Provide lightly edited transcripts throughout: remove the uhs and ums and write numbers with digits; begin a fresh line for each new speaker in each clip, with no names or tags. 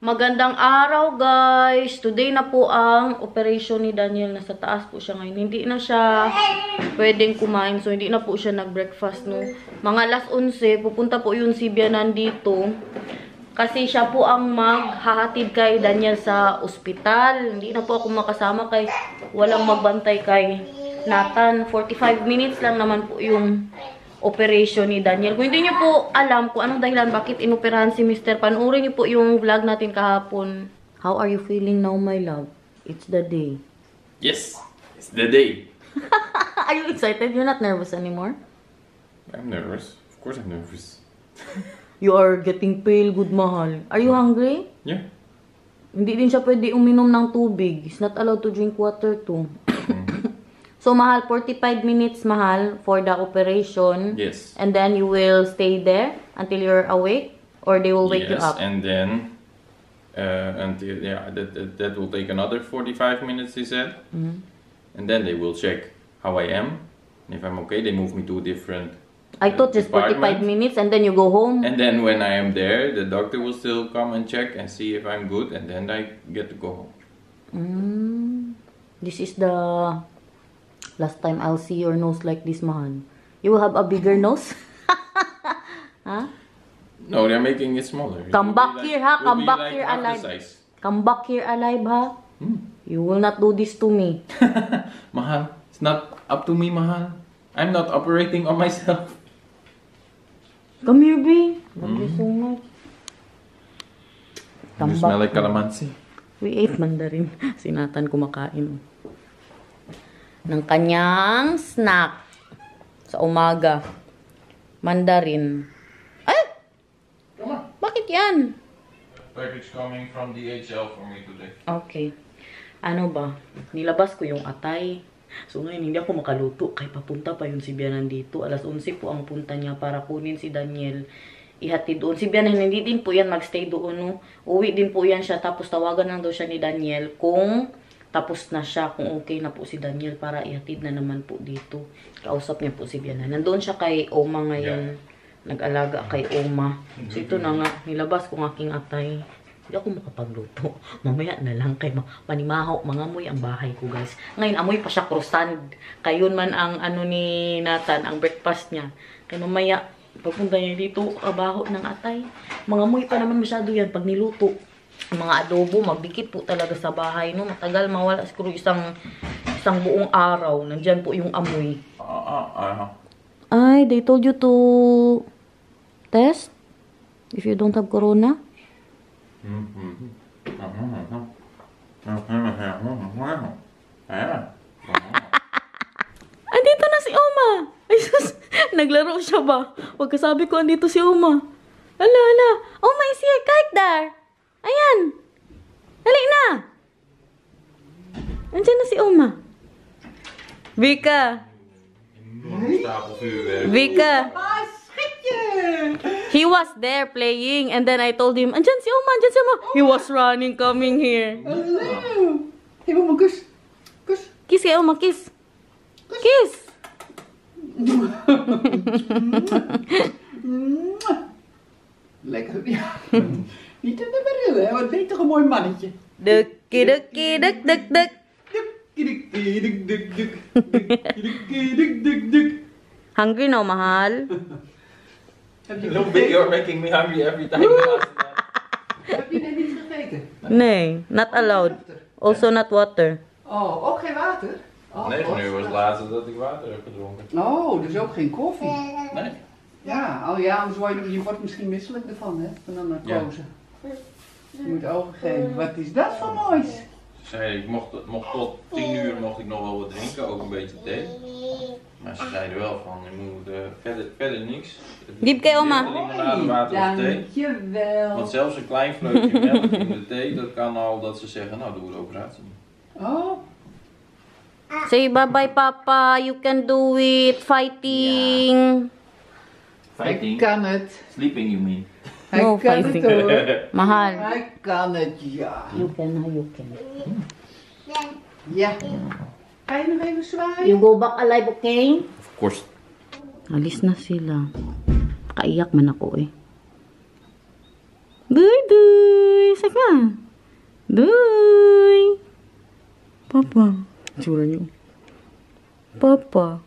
Magandang araw guys! Today na po ang operation ni Daniel. Nasa taas po siya ngayon. Hindi na siya pwedeng kumain. So hindi na po siya nag-breakfast no. Mga alas 11, pupunta po yung si Bianan dito. Kasi siya po ang maghahatid kay Daniel sa ospital. Hindi na po ako makasama kay walang magbantay kay Nathan. 45 minutes lang naman po yung operation ni Daniel. Kung hindi niyo po alam kung anong dahilan bakit inoperahan si Mr. Panoorin niyo po yung vlog natin kahapon. How are you feeling now, my love? It's the day.
Yes, it's the day.
Are you excited? You're not nervous anymore?
I'm nervous. Of course I'm nervous.
You are getting pale, good mahal. Are you hungry?
Yeah.
Hindi din siya pwede uminom ng tubig. He's not allowed to drink water too. So, mahal, 45 minutes, mahal, for the operation.
Yes.
And then you will stay there until you're awake? Or they will wake you up?
Yes, and then until that will take another 45 minutes, he said. And then they will check how I am. And if I'm okay, they move me to a different
I thought just 45 minutes and then you go home.
And then when I am there, the doctor will still come and check and see if I'm good. And then I get to go home.
This is the last time I'll see your nose like this, mahal. You will have a bigger nose? Huh?
No, they're making it smaller.
Come back here, ha? Come back here alive.
Size.
Come back here alive, ha? You will not do this to me.
Mahal, it's not up to me, Mahal. I'm not operating on myself.
Come here, B. Love you so much.
You smell like calamansi.
We ate mandarin. Si Nathan kumakain ng kanyang snack sa umaga. Mandarin. Ay!
Come on.
Bakit yan?
Package coming from DHL for me today.
Okay. Ano ba? Nilabas ko yung atay. So ngayon hindi ako makaluto. Kaya papunta pa yun si Bianan dito. Alas 11 po ang punta niya para kunin si Daniel. Ihatid doon. Si Bianan hindi din po yan magstay doon. No? Uwi din po yan siya. Tapos tawagan lang daw siya ni Daniel kung tapos na siya, kung okay na po si Daniel para ihatid na naman po dito. Kausap niya po si Bianan. Nandoon siya kay Oma ngayon. Nag-alaga kay Oma. So ito na nga, nilabas ko ng aking atay. Hindi ako makapagluto. Mamaya na lang kay panimaho. Mangamoy ang bahay ko, guys. Ngayon, amoy pa siya croissant. Kayon man ang ano ni Nathan, ang breakfast niya. Kaya mamaya, pagpunta niya dito, abaho ng atay. Mangamoy pa naman masyado yan pag niluto. Ang mga adobo, magdikit po talaga sa bahay, no? Matagal mawala siguro isang buong araw. Nandyan po yung amoy. Ay, they told you to test if you don't have corona? Andito na si Oma. Ay, sus, naglaro siya ba? Huwag kasabi ko andito si Oma. Ala, ala. Oma is here, kite there. Ayan. Dali na. Andiyan na si Oma. Vika. Vika. He was there playing and then I told him, andyan si Oma, andyan si Oma. He was running, coming here.
Hello. Hey, Mama, kus. Kus.
Kiss kay Oma, kiss. Kiss.
Lekker. Ja. Niet in de bril, hè? Wat ben je toch een mooi mannetje?
Dukkie, dukkie, duk, duk, duk. Hungry now, mahal?
A little bit, you're making me hungry every time.
Heb je net iets gegeten?
Nee, not allowed. Also not water.
Oh, ook geen water? Oh,
9 uur was het laatste dat ik water heb gedronken.
Oh, dus ook geen koffie?
Nee.
Ja, oh ja, anders word je wordt misschien misselijk ervan, hè? Van een narcose. Je moet ogen geven. Wat is dat voor moois?
Ze zei, ik mocht tot 10 uur mocht ik nog wel wat drinken, ook een beetje thee. Maar ze zeiden wel van, je moet verder niks.
Diep kay Oma.
Limonade, water of thee.
Dankjewel.
Want zelfs een klein vleugje melk in de thee, dat kan al dat ze zeggen, nou doen we de operatie niet.
Oh,
Say bye-bye, Papa. You can do it. Fighting.
hij kan het.
Sleeping you mean?
Hij
No,
kan
fighting.
het hoor.
Mahal.
Hij kan het, ja.
You can, you can.
Ja. Ga je nog even zwaaien?
You go back alive, okay?
Of course.
Alis na sila. Kaiyak man ako eh. Duy, duy. Sige Doy! Papa. Tsura niyo. Papa.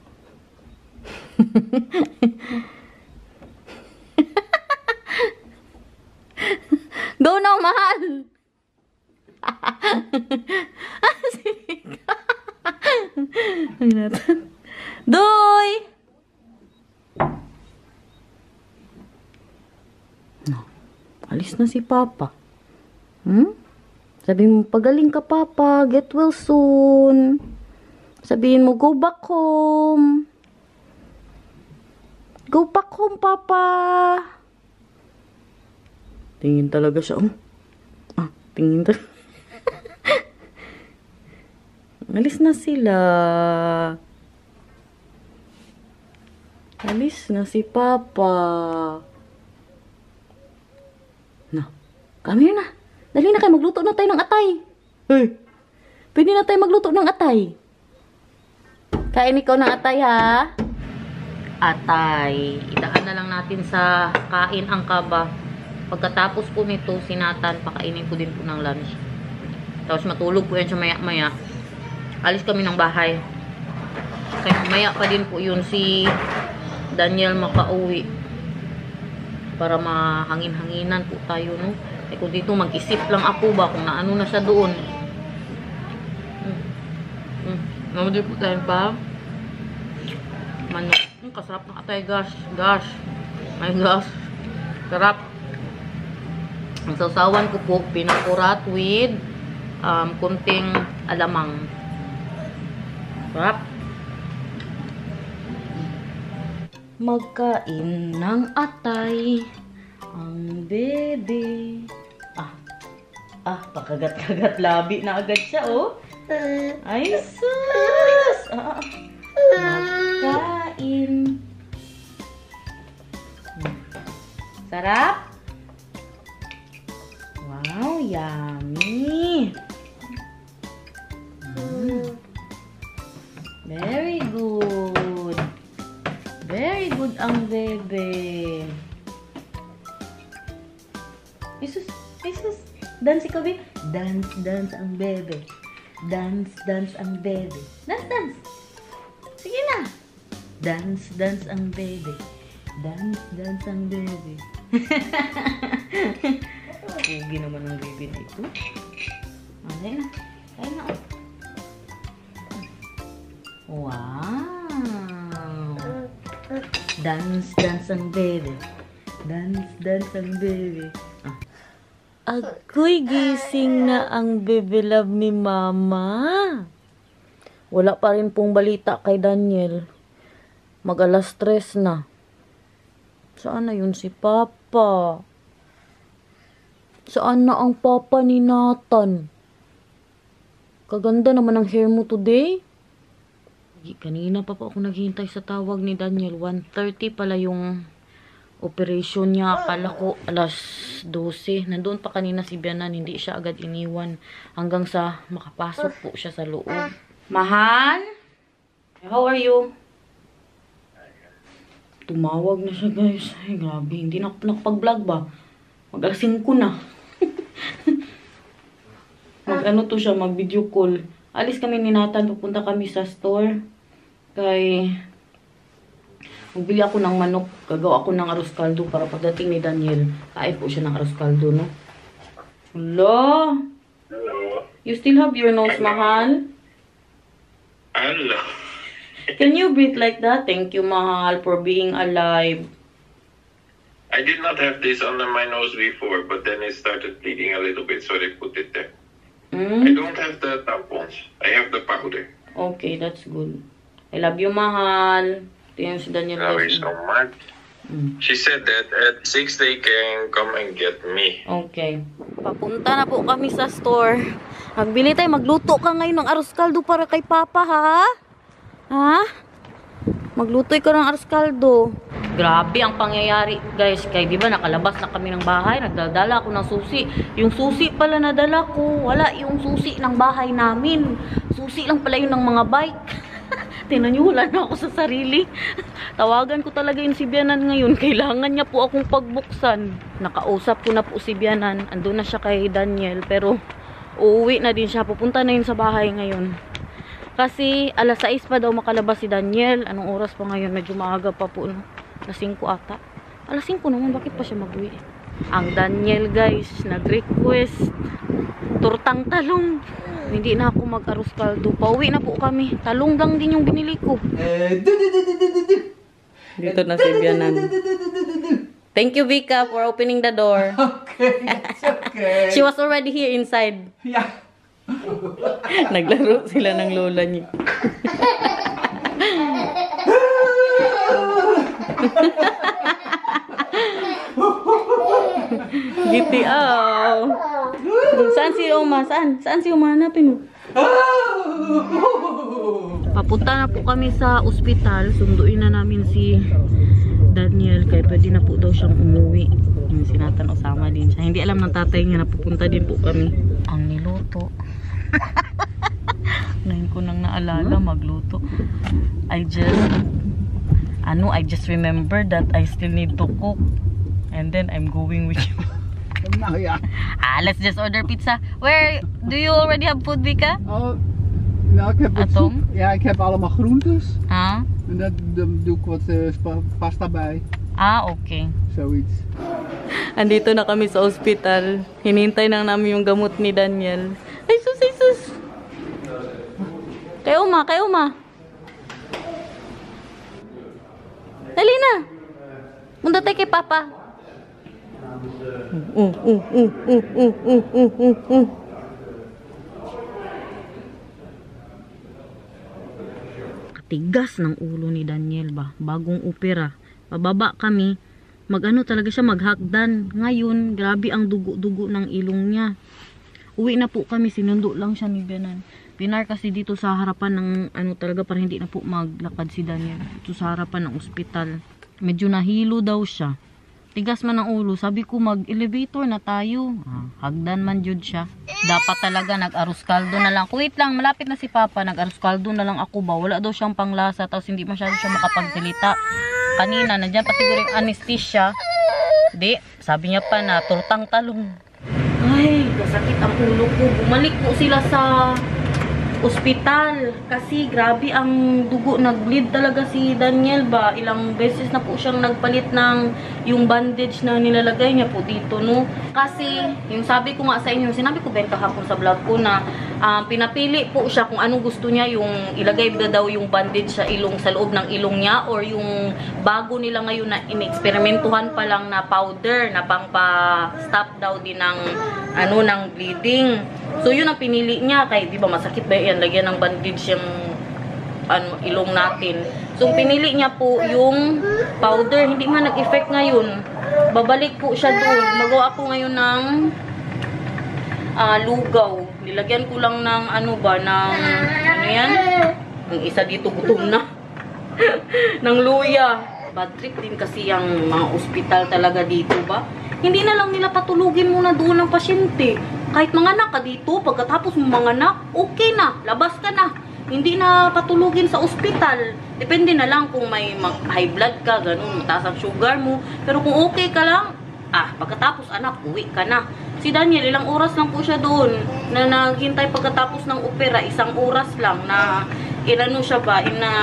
Go now, mahal! Doy! Alis na si Papa. Sabihin mo, pagaling ka, Papa. Get well soon. Sabihin mo, go back home. Go back home, Papa. Tingin talaga siya. Tingin talaga. Alis na sila. Alis na si Papa. Kami na. Dali na kayo, magluto na tayo ng atay. Hey, pwede na tayo magluto ng atay. Kain ikaw ng atay, ha? Atay. Idaan na lang natin sa kain ang kaba. Pagkatapos po nito, sinatan, pakainin ko din po ng lunch. Tapos matulog po yan siya maya-maya. Alis kami ng bahay. Kaya maya pa din po yun si Daniel makauwi. Para mahangin-hanginan po tayo, no? Eh kung dito mag-isip lang ako ba kung naano na siya doon. Namadali po tayo pa. Manok. Kasarap ng atay, gosh. Gosh. My gosh. Sarap. Ang sausawan ko po, pinakurat with kunting alamang. Sarap. Magkain ng atay ang bebe. Pakagat-kagat labi na agad siya, oh. Ay, sus! Magkain. Sarap? Wow, yummy. Very good. Very good ang bebe. Jesus, Jesus. Dance ikaw, babe. Dance, dance ang bebe. Dance, dance ang bebe. Dance, dance. Sige na. Dance, dance ang bebe. Dance, dance ang bebe. Pugi naman ang bebe na ito. Alay na. Kaya na. Wow. Dance, dance ang bebe. Dance, dance ang bebe. Agoy, gising na ang baby love ni Mama. Wala pa rin pong balita kay Daniel. Mag-alas 3 na. Saan na yun si Papa? Saan na ang Papa ni Nathan? Kaganda naman ang hair mo today. Kanina pa ako naghihintay sa tawag ni Daniel. 1:30 pala yung operation niya. Akala ko alas 12. Nandun pa kanina si Bianan. Hindi siya agad iniwan. Hanggang sa makapasok po siya sa loob. Mahal? How are you? Tumawag na siya, guys. Ay, grabe. Hindi na ako nakapag-vlog ba? Mag-alas 5 na. Mag-ano to siya, mag-video call. Alis kami ni Nathan. Pupunta kami sa store. Kay magbili ako ng manok. Gagawa ako ng arroz caldo para pagdating ni Daniel. Kain po siya ng arroz caldo, no? Hello?
Hello.
You still have your nose, Mahal?
Hello.
Can you breathe like that? Thank you, Mahal, for being alive.
I did not have this under my nose before, but then it started bleeding a little bit, so they put it there. I don't have the tampons. I have the powder.
Okay, that's good. I love you, Mahal. Tingnan si Daniel.
Love you so much. She said that at 6 they can come and get me.
Okay. Papunta na po kami sa store. Magbili tayo. Magluto ka ngayon ng arroz caldo para kay Papa, ha? Ha? Magluto ka ng arroz caldo. Grabe ang pangyayari, guys. Kaya di ba nakalabas na kami ng bahay. Nagdadala ako ng susi. Yung susi pala nadala ko. Wala yung susi ng bahay namin. Susi lang pala yun ng mga bike. Tingnan niyo, wala na ako sa sarili. Tawagan ko talaga yung si Bianan ngayon. Kailangan niya po akong pagbuksan. Nakausap ko na po si Bianan. Andun na siya kay Daniel. Pero uuwi na din siya. Pupunta na yun sa bahay ngayon. Kasi alas 6 pa daw makalabas si Daniel. Anong oras pa ngayon? Medyo maaga pa po. No? Alas 5 ata. Alas 5 naman. Bakit pa siya mag-uwi? Ang Daniel guys, nag-request tortang talong. Hindi na ako mag-arroz caldo. Pauwi na po kami. Talong lang din yung binili ko. Dito na si Bianan. Thank you, Vika, for opening the door.
Okay, it's okay.
She was already here inside.
Yeah.
Naglaro sila ng lola niya. GTO. Saan si Oma? Saan si Oma? Hanapin mo. Papunta na po kami sa ospital. Sunduin na namin si Daniel. Kaya pwede na po daw siyang umuwi. Yung sinatan Osama din siya. Hindi alam ng tatay niya na pupunta din po kami. Ang niluto. Ngayon ko nang naalala magluto. I just remember that I still need to cook. And then I'm going with you. Let's just order pizza. Where do you already have food, Vika?
Oh, nou, ik heb wat soep. Ja, ik heb allemaal groentes.
Ah?
En dan doe ik wat pasta bij.
Ah, okay.
Zoiets.
Andito na kami sa ospital. Hinintay na namin yung gamot ni Daniel. Ay sus, ay sus. Kay Uma. Dali na. Punta tayo kay Papa. Katigas ng ulo ni Daniel ba? Bagong opera. Pababa kami. Mag-ano talaga siya, maghagdan. Ngayon, grabe ang dugo-dugo ng ilong niya. Uwi na po kami, sinundo lang siya ni Bianan. Pinar kasi dito sa harapan ng ano talaga para hindi na po maglakad si Daniel. Dito sa harapan ng ospital. Medyo nahilo daw siya. Tigas man ang ulo. Sabi ko mag-elevator na tayo. Hagdan man jud siya. Dapat talaga nag-arroz caldo na lang. Wait lang, malapit na si Papa. Nag-arroz caldo na lang ako ba. Wala daw siyang panglasa. Tapos hindi masyado siya makapagsalita. Kanina, nandyan pa siguro yung anesthesia. Di, sabi niya pa na tortang talong. Ay, nasakit ang ulo ko. Bumalik po sila sa ospital. Kasi grabe ang dugo. Nag-bleed talaga si Daniel ba. Ilang beses na po siyang nagpalit ng yung bandage na nilalagay niya po dito, no? Kasi, yung sabi ko nga sa inyo, sinabi ko benta hapon sa vlog ko na pinapili po siya kung anong gusto niya, yung ilagay ba daw yung bandage sa ilong, sa loob ng ilong niya, or yung bago nila ngayon na ineksperimentuhan pa lang na powder na pang pa-stop daw din ng ano, ng bleeding. So yun ang pinili niya, kay di ba masakit ba yan, lagyan ng bandage yung ano, ilong natin. So pinili niya po yung powder, hindi man nag-effect ngayon. Babalik po siya doon. Magawa po ngayon ng lugaw. Nilagyan ko lang ng ano ba, ng ano yan? Yung isa dito gutom na. ng luya. Bad trip din kasi yung mga ospital talaga dito ba. Hindi na lang nila patulugin muna doon ng pasyente. Kahit manganak ka dito, pagkatapos mo manganak, okay na, labas ka na. Hindi na patulugin sa ospital. Depende na lang kung may high blood ka, ganun, mataas ang sugar mo. Pero kung okay ka lang, pagkatapos anak, uwi ka na. Si Daniel, ilang oras lang po siya doon na naghintay pagkatapos ng opera. 1 oras lang na inano siya ba,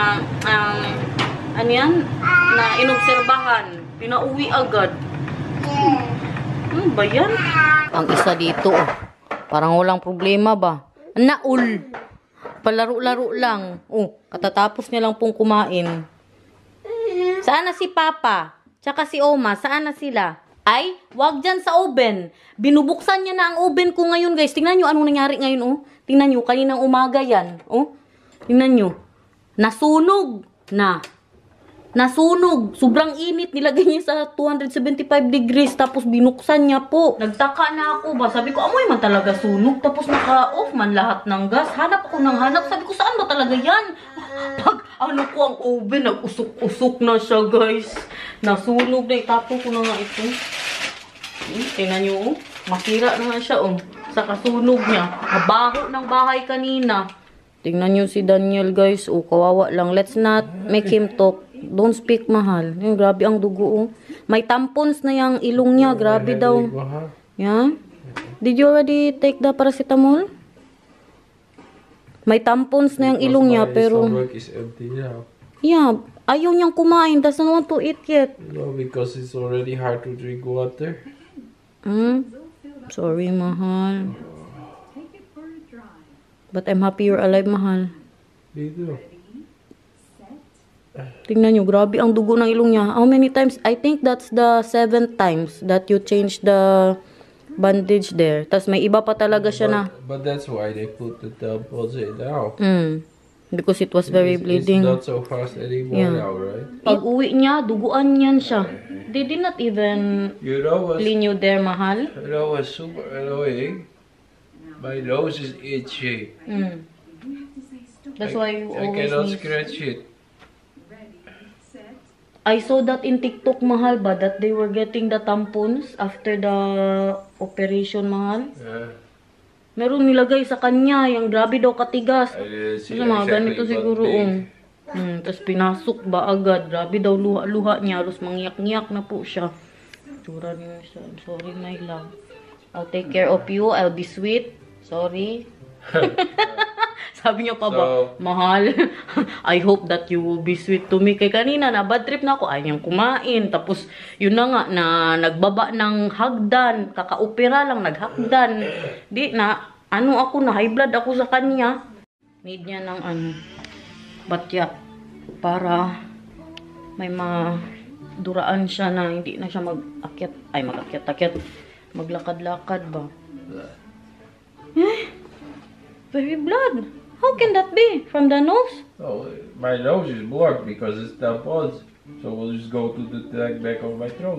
ano yan? Na inobserbahan. Pinauwi agad. Ano ba yan? Ang isa dito, parang walang problema ba? Naul. Palaro-laro lang. Katatapos niya lang pong kumain. Saan na si Papa? Tsaka si Oma, saan na sila? Ay, wag dyan sa oven. Binubuksan niya na ang oven ko ngayon, guys. Tingnan nyo anong nangyari ngayon, Tingnan nyo, kaninang umaga yan. Tingnan nyo. Nasunog na. Nasunog. Sobrang init. Nilagay niya sa 275 degrees. Tapos binuksan niya po. Nagtaka na ako ba? Sabi ko, amoy man talaga sunog. Tapos naka-off man lahat ng gas. Hanap ako ng hanap. Sabi ko, saan ba talaga yan? Pag ano ko ang oven, nag-usok-usok na siya, guys. Nasunog na. Itapo ko na nga ito. Tingnan nyo, masira na nga siya, sa kasunog niya. Mabaho ng bahay kanina. Tingnan nyo si Daniel, guys. Oh, kawawa lang. Let's not make him talk. Don't speak, mahal. Yung grabe ang dugo, oh. May tampons na yung ilong niya. Grabe daw. Yeah? Did you already take the paracetamol? May tampons na yung ilong niya, pero...
stomach is empty now.
Yeah, ayaw niyang kumain. Doesn't want to eat yet.
No, because it's already hard to drink water.
Sorry, mahal. But I'm happy you're alive, mahal.
Me too.
Tingnan nyo, grabe ang dugo ng ilong niya. How many times? I think that's the 7th times that you changed the bandage there. Tapos may iba pa talaga siya na.
But that's why they put the tampons in now.
Because it was very bleeding.
It's not so fast anymore now, right?
Pag uwi niya, duguan niyan siya. They did not even
You know what's,
clean you there, mahal.
you know what's super annoying? My nose is itchy.
That's why you
I
always
cannot
need...
scratch it.
I saw that in TikTok, mahal ba, that they were getting the tampons after the operation, mahal.
Yeah.
Meron nilagay sa kanya, yung grabe daw katigas.
I didn't see
Ano mga ganito
exactly
siguro,
what big.
Tapos pinasok ba agad, grabe daw luha-luha niya, halos mangyak-ngyak na po siya. Tsura niya siya, sorry my love. I'll take care of you, I'll be sweet. Sorry. Sabi niya pa ba, mahal, I hope that you will be sweet to me. Kay kanina, na bad trip na ako, ayaw niyang kumain. Tapos, yun na nga, na nagbaba ng hagdan. Kakaopera lang, naghagdan. Di na, ano ako, na high blood ako sa kanya. Need niya ng batya. Para may maduraan siya na hindi na siya mag-akyat. Ay, mag-akyat-akyat. Maglakad-lakad ba? Very blood. How can that be? From the nose?
Oh, my nose is blocked because it's tampons. So we'll just go to the back of my throat.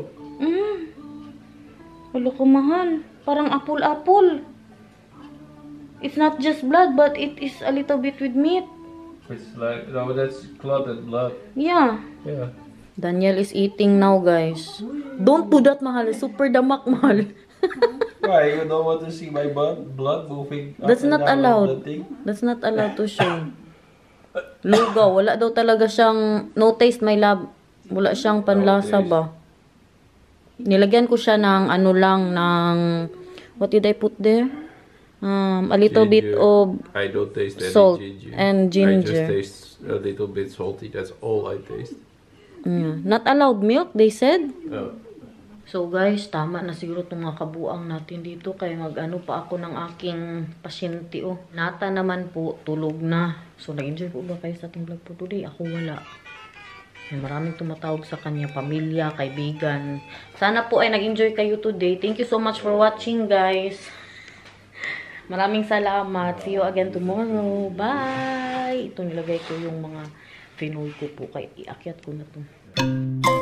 Wala ko, mahal. Parang apple-apple. It's not just blood, but it is a little bit with meat.
It's like, no, that's clotted blood.
Yeah.
Yeah.
Daniel is eating now, guys. Don't do that, mahal. Super damak, mahal.
Why? You don't want to see my blood moving up
That's
and
not
down on
allowed.
the thing?
That's not allowed to show. Lugaw. Wala daw talaga siyang, no taste, my love. Wala siyang panlasa ba? Nilagyan ko siya ng ano lang, ng, what did I put there? A little bit of
I don't taste any
salt
ginger.
and
I
ginger.
just taste a little bit salty. That's all I taste.
Yeah. Not allowed milk, they said.
Oh.
So guys, tama na siguro itong mga kabuang natin dito. Kaya mag-ano pa ako ng aking pasyente. Oh. Nata naman po, tulog na. So nag-enjoy po ba kayo sa ating vlog po today? Ako wala. May maraming tumatawag sa kanya, pamilya, kaibigan. Sana po ay nag-enjoy kayo today. Thank you so much for watching, guys. Maraming salamat. See you again tomorrow. Bye! Ito nilagay ko yung mga Pinoy ko po. Kaya iakyat ko na to.